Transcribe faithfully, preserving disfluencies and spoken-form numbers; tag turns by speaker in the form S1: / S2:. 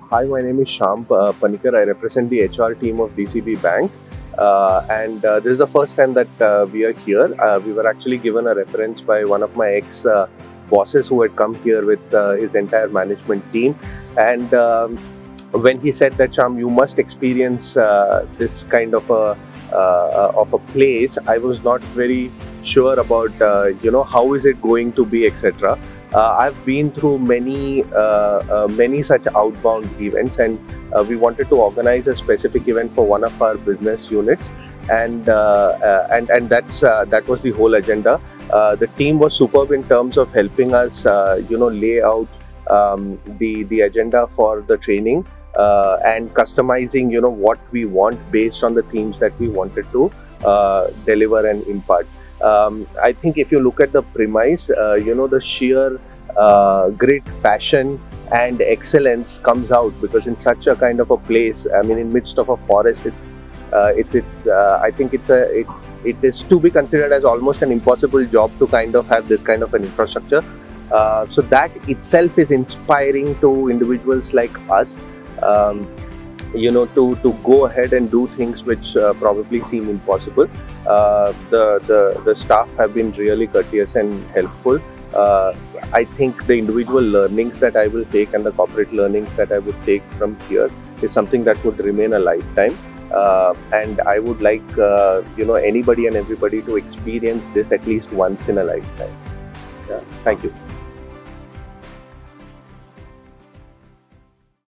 S1: Hi, my name is Shyam uh, Panikar. I represent the H R team of D C B Bank. Uh, and uh, this is the first time that uh, we are here. Uh, we were actually given a reference by one of my ex uh, bosses who had come here with uh, his entire management team. And um, when he said that, Shyam, you must experience uh, this kind of a uh, of a place, I was not very sure about uh, you know how is it going to be, et cetera. Uh, I've been through many uh, uh, many such outbound events, and uh, we wanted to organize a specific event for one of our business units, and uh, uh, and and that's uh, that was the whole agenda. Uh, the team was superb in terms of helping us, uh, you know, lay out um, the the agenda for the training uh, and customizing, you know, what we want based on the themes that we wanted to uh, deliver and impart. Um, I think if you look at the premise, uh, you know, the sheer uh, grit, passion and excellence comes out, because in such a kind of a place, I mean, in midst of a forest, it, uh, it's, it's uh, I think it's a, it, it is to be considered as almost an impossible job to kind of have this kind of an infrastructure. Uh, so that itself is inspiring to individuals like us. Um, you know, to, to go ahead and do things which uh, probably seem impossible. Uh, the, the, the staff have been really courteous and helpful. Uh, I think the individual learnings that I will take and the corporate learnings that I would take from here is something that would remain a lifetime. Uh, and I would like, uh, you know, anybody and everybody to experience this at least once in a lifetime. Yeah. Thank you.